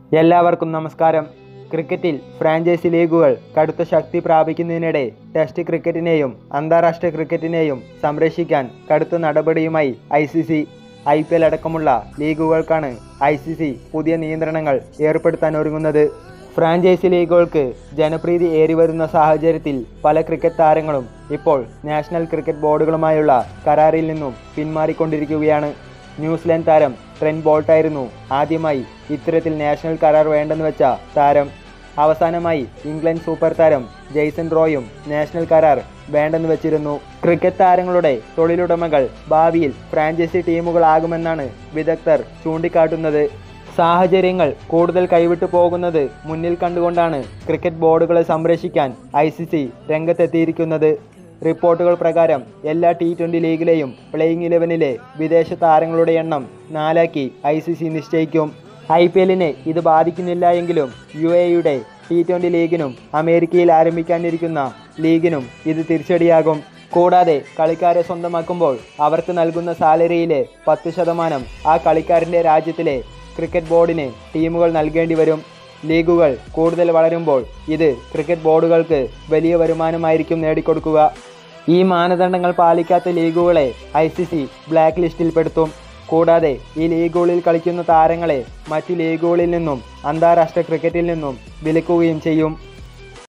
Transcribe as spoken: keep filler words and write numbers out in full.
എല്ലാവർക്കും നമസ്കാരം. ക്രിക്കറ്റിൽ ഫ്രാഞ്ചൈസി ലീഗുകൾ കടുത്ത ശക്തി പ്രാപിക്കുന്നതിനിടെ ടെസ്റ്റ് ക്രിക്കറ്റിനെയും അന്താരാഷ്ട്ര ക്രിക്കറ്റിനെയും സംരക്ഷിക്കാൻ കടുത്ത നടപടിയുമായി I C C. I P L അടക്കമുള്ള ലീഗുകൾക്കാണ് ഐ സി സി പുതിയ നിയന്ത്രണങ്ങൾ ഏർപ്പെടുത്താൻ ഒരുങ്ങുന്നത്. ഫ്രാഞ്ചൈസി ലീഗുകൾക്ക് ജനപ്രീതി ഏറിവരുന്ന സാഹചര്യത്തിൽ പല ക്രിക്കറ്റ് താരങ്ങളും ഇപ്പോൾ നാഷണൽ ക്രിക്കറ്റ് ബോർഡുകളുമായുള്ള കരാറിൽ നിന്നും പിന്മാറിക്കൊണ്ടിരിക്കുകയാണ്. ന്യൂസിലാൻഡ് താരം ട്രെന്റ് ബോൾട്ടായിരുന്നു ആദ്യമായി ഇത്തരത്തിൽ നാഷണൽ കരാർ വേണ്ടെന്ന് വെച്ച താരം. അവസാനമായി ഇംഗ്ലണ്ട് സൂപ്പർ താരം ജെയ്സൺ റോയും നാഷണൽ കരാർ വേണ്ടെന്ന് വെച്ചിരുന്നു. ക്രിക്കറ്റ് താരങ്ങളുടെ തൊഴിലുടമകൾ ഭാവിയിൽ ഫ്രാഞ്ചൈസി ടീമുകളാകുമെന്നാണ് വിദഗ്ധർ ചൂണ്ടിക്കാട്ടുന്നത്. സാഹചര്യങ്ങൾ കൂടുതൽ കൈവിട്ടു പോകുന്നത് മുന്നിൽ കണ്ടുകൊണ്ടാണ് ക്രിക്കറ്റ് ബോർഡുകളെ സംരക്ഷിക്കാൻ ഐ സി സി രംഗത്തെത്തിയിരിക്കുന്നത്. റിപ്പോർട്ടുകൾ പ്രകാരം എല്ലാ ടി ട്വൻ്റി ലീഗിലെയും പ്ലേയിങ് ഇലവനിലെ വിദേശ താരങ്ങളുടെ എണ്ണം നാലാക്കി ഐ സി സി നിശ്ചയിക്കും. ഐ പി എല്ലിനെ ഇത് ബാധിക്കുന്നില്ല എങ്കിലും യു എയുടെ ടി ട്വൻ്റി ലീഗിനും അമേരിക്കയിൽ ആരംഭിക്കാനിരിക്കുന്ന ലീഗിനും ഇത് തിരിച്ചടിയാകും. കൂടാതെ കളിക്കാരെ സ്വന്തമാക്കുമ്പോൾ അവർക്ക് നൽകുന്ന സാലറിയിലെ പത്ത് ശതമാനം ആ കളിക്കാരൻ്റെ രാജ്യത്തിലെ ക്രിക്കറ്റ് ബോർഡിന് ടീമുകൾ നൽകേണ്ടി വരും. ലീഗുകൾ കൂടുതൽ വളരുമ്പോൾ ഇത് ക്രിക്കറ്റ് ബോർഡുകൾക്ക് വലിയ വരുമാനമായിരിക്കും നേടിക്കൊടുക്കുക. ഈ മാനദണ്ഡങ്ങൾ പാലിക്കാത്ത ലീഗുകളെ ഐ സി സി ബ്ലാക്ക് ലിസ്റ്റിൽപ്പെടുത്തും. കൂടാതെ ഈ ലീഗുകളിൽ കളിക്കുന്ന താരങ്ങളെ മറ്റ് ലീഗുകളിൽ നിന്നും അന്താരാഷ്ട്ര ക്രിക്കറ്റിൽ നിന്നും വിലക്കുകയും ചെയ്യും.